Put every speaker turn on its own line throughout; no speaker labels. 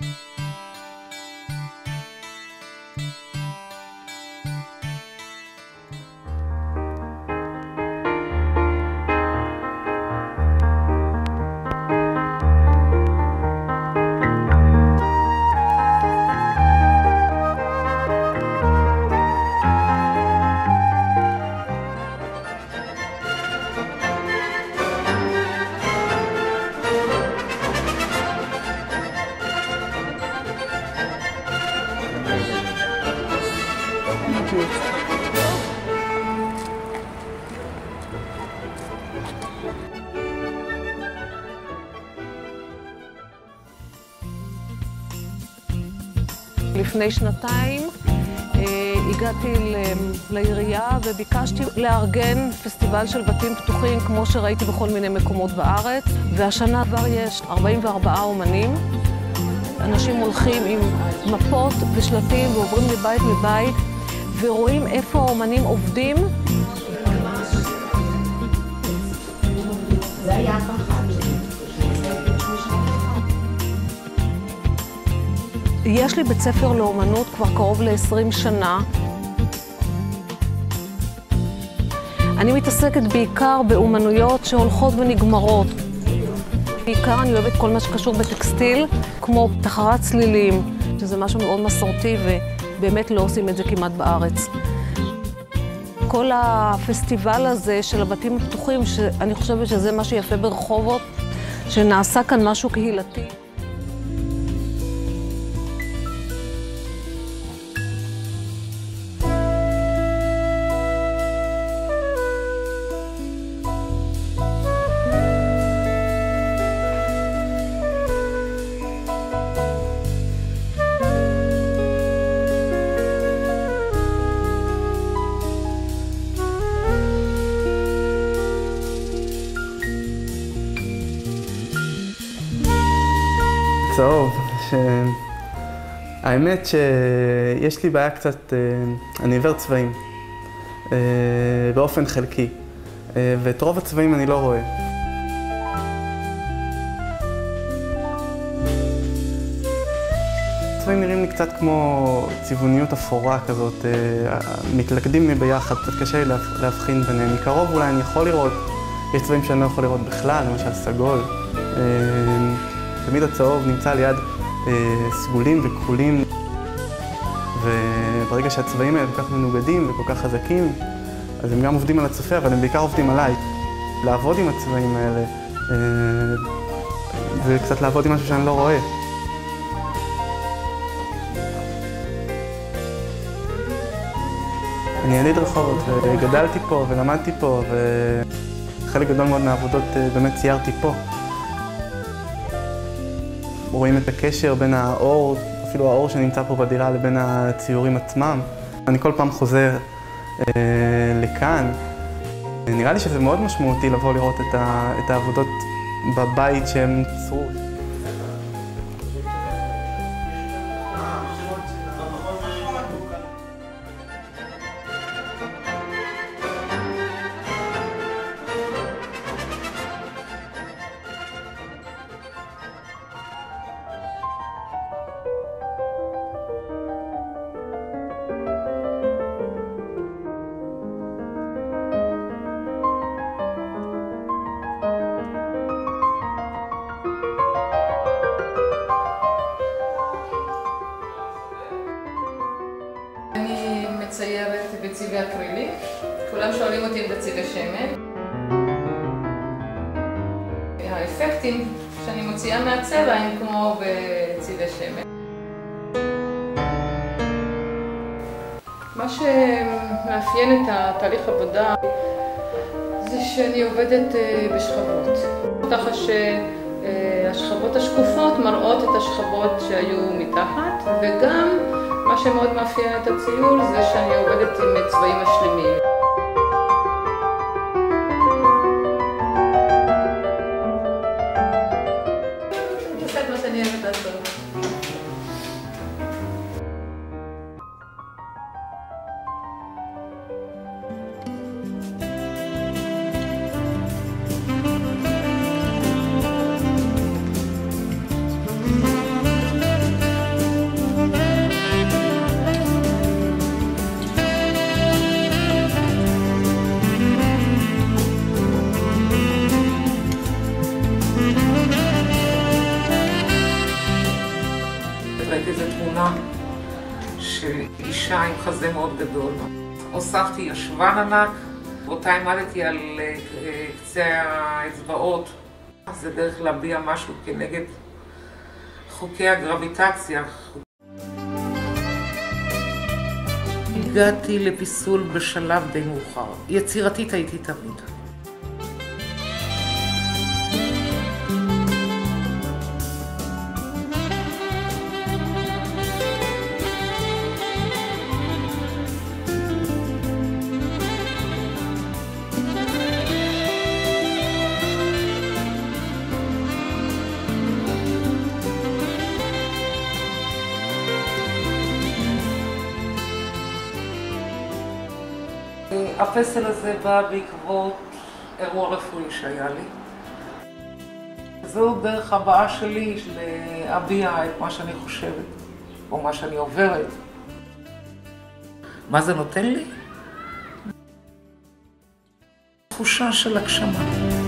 לפני שנתיים הגעתי לעירייה וביקשתי לארגן פסטיבל של בתים פתוחים כמו שראיתי בכל מיני מקומות בארץ, והשנה כבר יש 44 אומנים. אנשים הולכים עם מפות ושלטים ועוברים מבית לבית ורואים איפה האומנים עובדים.
זה היה פחד.
יש לי בית ספר לאומנות כבר קרוב ל-20 שנה. אני מתעסקת בעיקר באומנויות שהולכות ונגמרות. בעיקר אני אוהבת כל מה שקשור בטקסטיל, כמו תחרת צלילים, שזה משהו מאוד מסורתי ובאמת לא עושים את זה כמעט בארץ. כל הפסטיבל הזה של הבתים הפתוחים, שאני חושבת שזה מה שיפה ברחובות, שנעשה כאן משהו קהילתי.
צהוב, האמת שיש לי בעיה קצת, אני עיוור צבעים באופן חלקי, ואת רוב הצבעים אני לא רואה. הצבעים נראים לי קצת כמו צבעוניות אפורה כזאת, מתלכדים לי ביחד, קצת קשה לי להבחין ביניהם. מקרוב אולי אני יכול לראות, יש צבעים שאני לא יכול לראות בכלל, למשל סגול. תמיד הצהוב נמצא ליד סגולים וכחולים, וברגע שהצבעים האלה כל כך מנוגדים וכל כך חזקים, אז הם גם עובדים על הצופה, אבל הם בעיקר עובדים עליי. לעבוד עם הצבעים האלה, זה קצת לעבוד עם משהו שאני לא רואה. אני יליד רחובות, וגדלתי פה ולמדתי פה, וחלק גדול מאוד מהעבודות באמת ציירתי פה. רואים את הקשר בין האור, אפילו האור שנמצא פה בדירה, לבין הציורים עצמם. אני כל פעם חוזר לכאן. נראה לי שזה מאוד משמעותי לבוא לראות את העבודות בבית שהם צרו.
אני מציירת בצבעי אקריליק, כולם שואלים אותי אם בצבעי שמן. האפקטים שאני מוציאה מהצבע הם כמו בצבעי שמן. מה שמאפיין את התהליך עבודה זה שאני עובדת בשכבות. ככה שהשכבות השקופות מראות את השכבות שהיו מתחת, וגם מה שמאוד מאפיין את הציור זה שאני עובדת עם צבעים משלימים. אני עושה את מה שאני אוהבת לעשות.
תמונה של אישה עם חזה מאוד גדול. הוספתי ישבן ענק, אותה עמדתי על קצה האצבעות. זה דרך להביע משהו כנגד חוקי הגרביטציה. הגעתי לפיסול בשלב די מאוחר. יצירתית הייתי תמיד. הפסל הזה בא בעקבות אירוע רפואי שהיה לי. זו דרך הבאה שלי להביע את מה שאני חושבת, או מה שאני עוברת. מה זה נותן לי? תחושה של הגשמה.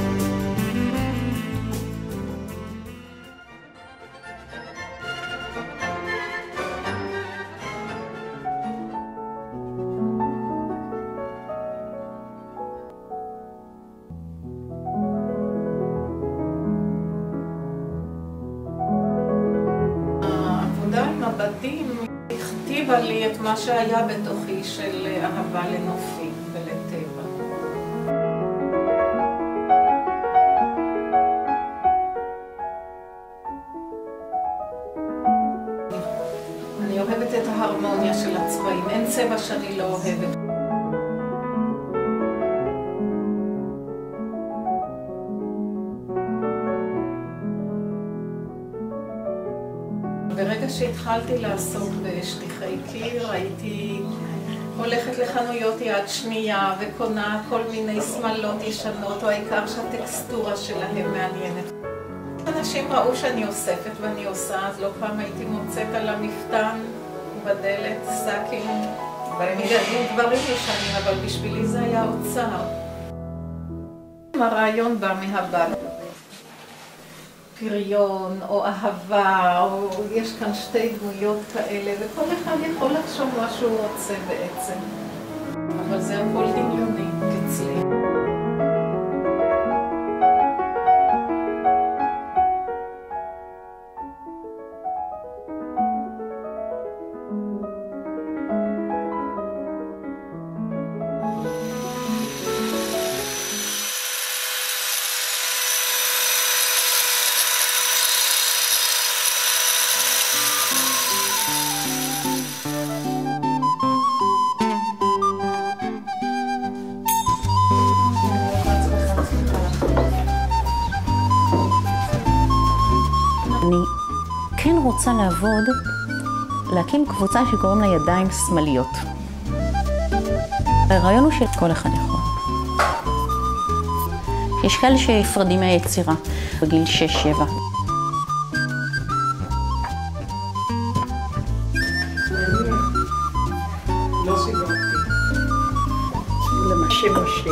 מבטים הכתיבה לי את מה שהיה בתוכי של אהבה לנופים ולטבע. אני אוהבת את ההרמוניה של הצבעים, אין צבע שאני לא אוהבת. ברגע שהתחלתי לעסוק בשטיחי קיר, הייתי הולכת לחנויות יד שנייה וקונה כל מיני שמלות ישנות, או העיקר שהטקסטורה שלהם מעניינת. אנשים ראו שאני אוספת ואני עושה, אז לא פעם הייתי מוצאת על המפתן בדלת סאקים, דברים ישנים, אבל בשבילי זה היה אוצר. הרעיון בא מהבית. פריון או אהבה, או יש כאן שתי דמויות כאלה, וכל אחד יכול לחשוב מה שהוא רוצה בעצם. אבל זה הכל דמיוני אצלי.
אני כן רוצה להקים קבוצה שקוראים לה ידיים שמאליות. הרעיון הוא שכל אחד יכול. יש כאלה שיפרדים מהיצירה בגיל 6-7.
לא סיגרתי. למשה.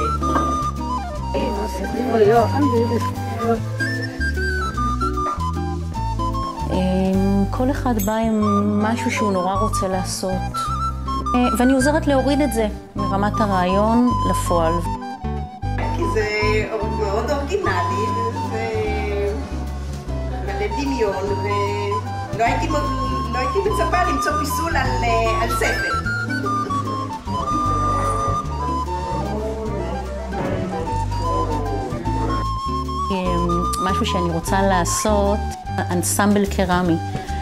כל אחד בא עם משהו שהוא נורא רוצה לעשות, ואני עוזרת להוריד את זה מרמת הרעיון לפועל.
כי זה מאוד אורגינלי ולדמיון, ולא הייתי מצפה למצוא פיסול על ספר.
משהו שאני רוצה לעשות, אנסמבל קרמי.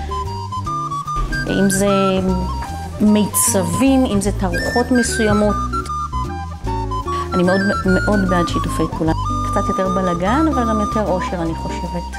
אם זה מיצבים, אם זה תערוכות מסוימות. אני מאוד בעד שיתופי פעולה. קצת יותר בלגן, אבל גם יותר אושר, אני חושבת.